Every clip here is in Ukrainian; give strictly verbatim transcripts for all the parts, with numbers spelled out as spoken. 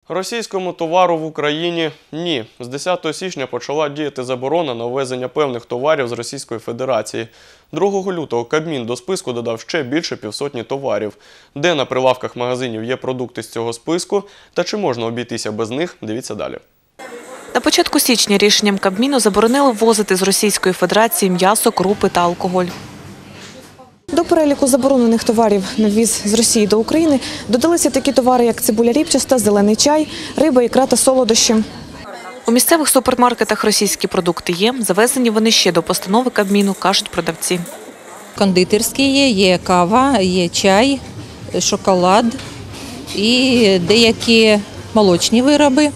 Російському товару в Україні – ні. З десятого січня почала діяти заборона на ввезення певних товарів з Російської Федерації. другого лютого Кабмін до списку додав ще більше півсотні товарів. Де на прилавках магазинів є продукти з цього списку та чи можна обійтися без них – дивіться далі. На початку січня рішенням Кабміну заборонили ввозити з Російської Федерації м'ясо, крупи та алкоголь. До переліку заборонених товарів на ввіз з Росії до України додалися такі товари, як цибуля ріпчаста, зелений чай, риба, ікра та солодощі. У місцевих супермаркетах російські продукти є, завезені вони ще до постанови Кабміну, кажуть продавці. Кондитерські є, є кава, є чай, шоколад і деякі молочні вироби.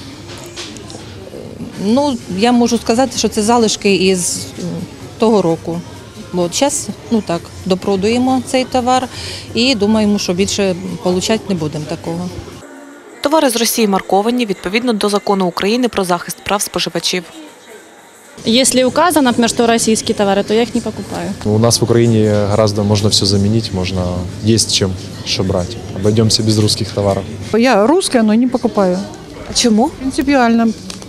Ну, я можу сказати, що це залишки із того року. Бо зараз, ну так, допродуємо цей товар і думаємо, що більше отримати не будемо такого. Товари з Росії марковані відповідно до закону України про захист прав споживачів. Если указано, например, что российские товары, то я их не покупаю. У нас в Украине гораздо можно все заменить, можно есть чем, что брать. Обойдемся без русских товаров. Я русская, но не покупаю. А чому? Принципиально.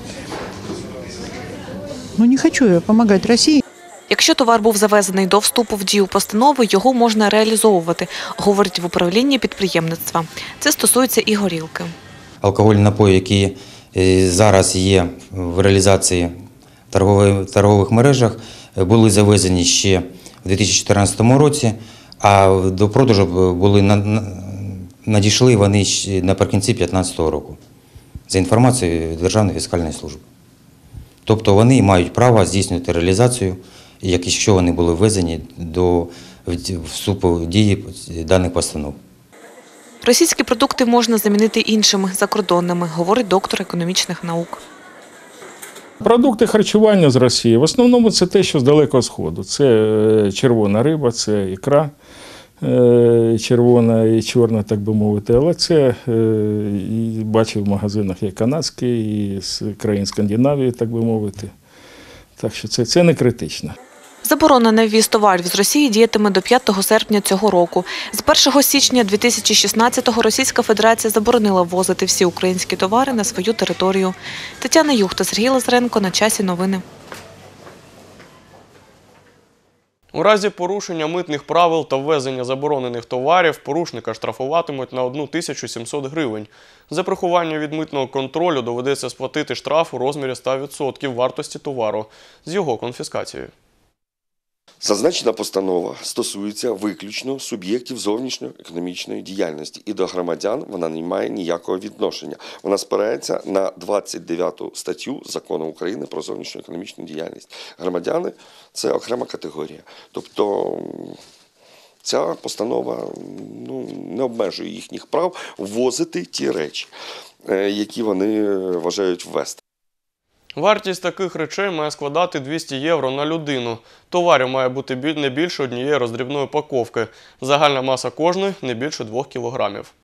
Ну не хочу я помогать России. Якщо товар був завезений до вступу в дію постанови, його можна реалізовувати, говорять в управлінні підприємництва. Це стосується і горілки. Алкогольні напої, які зараз є в реалізації в торгових мережах, були завезені ще в дві тисячі чотирнадцятому році, а до продажу були надійшли вони наприкінці дві тисячі п'ятнадцятого року, за інформацією Державної фіскальної служби. Тобто вони мають право здійснювати реалізацію, якщо вони були ввезені до вступу в дії даних постанов. Російські продукти можна замінити іншими, закордонними, говорить доктор економічних наук. Продукти харчування з Росії в основному це те, що з Далекого Сходу. Це червона риба, це ікра червона і чорна, так би мовити. Але це і бачив в магазинах і канадські, і з країн Скандинавії, так би мовити. Так що це, це не критично. Заборона на ввіз товарів з Росії діятиме до п'ятого серпня цього року. З першого січня дві тисячі шістнадцятого Російська Федерація заборонила ввозити всі українські товари на свою територію. Тетяна Юхта, Сергій Лазаренко. На часі новини. У разі порушення митних правил та ввезення заборонених товарів порушника штрафуватимуть на одну тисячу сімсот гривень. За приховання від митного контролю доведеться сплатити штраф у розмірі ста відсотків вартості товару з його конфіскацією. Зазначена постанова стосується виключно суб'єктів зовнішньоекономічної діяльності і до громадян вона не має ніякого відношення. Вона спирається на двадцять дев'яту статтю Закону України про зовнішньоекономічну діяльність. Громадяни – це окрема категорія. Тобто ця постанова ну, не обмежує їхніх прав ввозити ті речі, які вони вважають ввести. Вартість таких речей має складати двісті євро на людину. Товарів має бути не більше однієї роздрібної упаковки. Загальна маса кожної – не більше двох кілограмів.